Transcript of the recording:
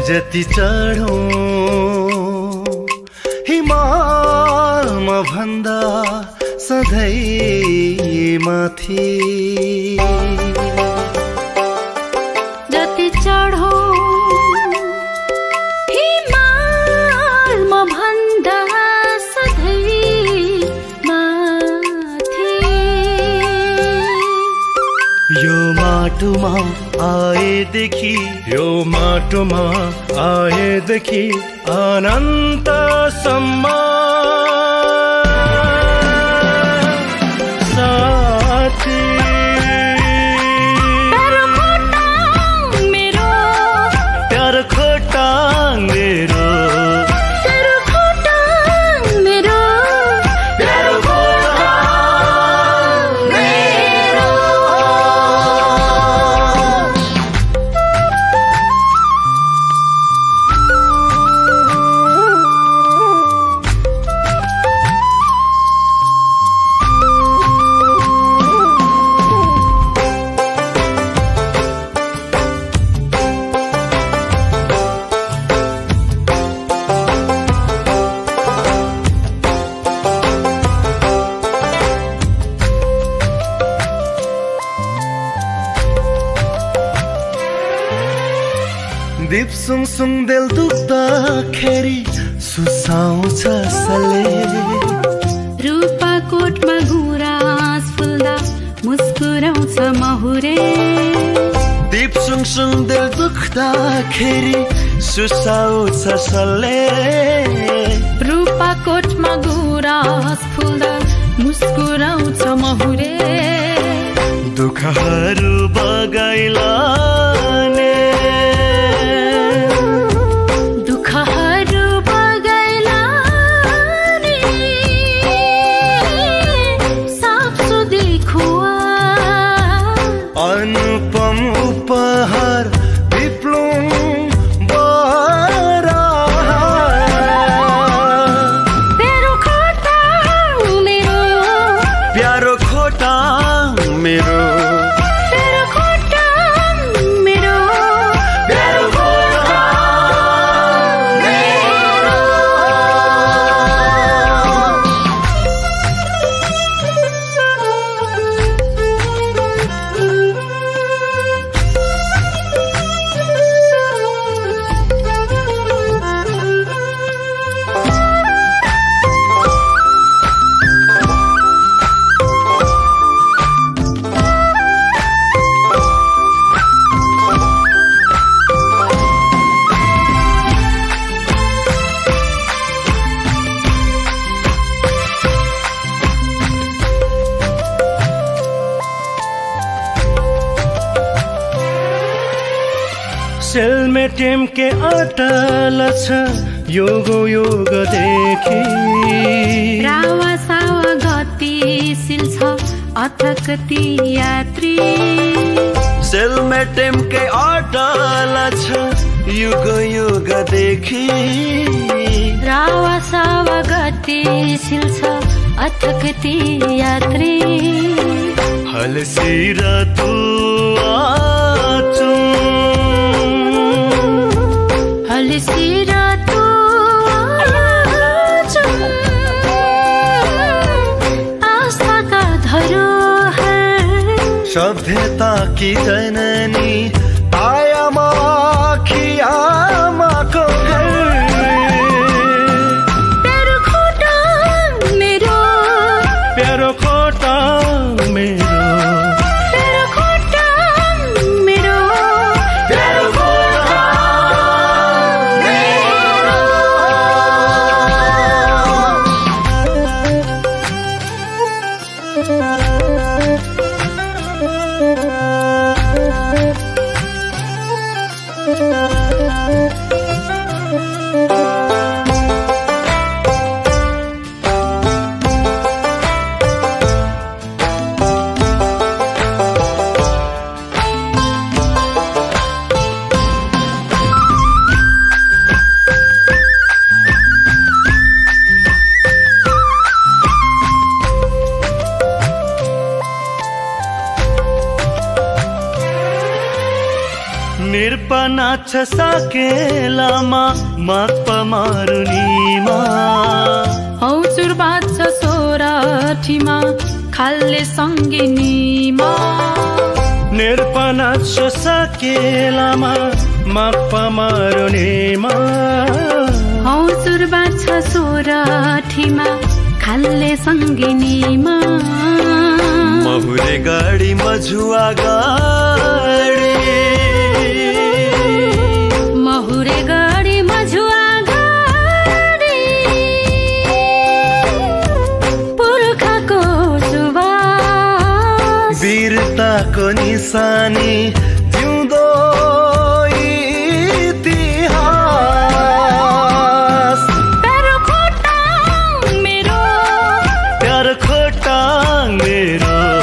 जति चढौं हिमालमा भन्दा सधैँ माथि जति चढौं हिमालमा भन्दा सधैँ माथि यो माटोमा आएदेखि अनन्तसम्म साथी प्यारो खोटाङ मेरो दीप सुङसुङदेल दुख्दाखेरि सुसाउँछ सले रूपाकोटमा गुराँस फुल्दा मुस्कुराउँछ महुरे दीप सुङसुङदेल दुख्दाखेरि सुसाउँछ सले रूपाकोटमा गुराँस फुल्दा मुस्कुराउँछ महुरे दुःखहरू बगाइलाने अनुपम उपहार विप्लुङ बरा प्यारो खोटाङ मेरो प्यारो खोटाङ मेरो प्यारो खोटाङ मेरो प्यारो खोटाङ मेरो सेलमेटेम के अटल छ योग देखि रावा सावा गतिशील छ अथक ती यात्री सेलमेटेम के अटल छ योग देखि रावा सावा गतिशील छ अथक ती यात्री हलसिर तु आचु हलसिर तु आचु आस्थाका धरोहर सभ्यता की जननी आयामा खियामाको घर प्यारो खोटाङ मेरो प्यारो खोटाङ मेरो प्यारो खोटाङ मेरो प्यारो खोटाङ मेरो निर्पना छ साकेलामा माप मारुनीमा हौचुर बाँच्छ सोराठीमा खाल्ले सङ्गिनीमा निर्पना छ साकेलामा माप मारुनीमा हौचुर बाँच्छ सोराठीमा खाल्ले सङ्गिनीमा महुरे गाडी मझुआ गाडी महुरे गाडी मझुआ गाडी पुर्खाको सुवास वीरताको निशानी जिउँदो मेरो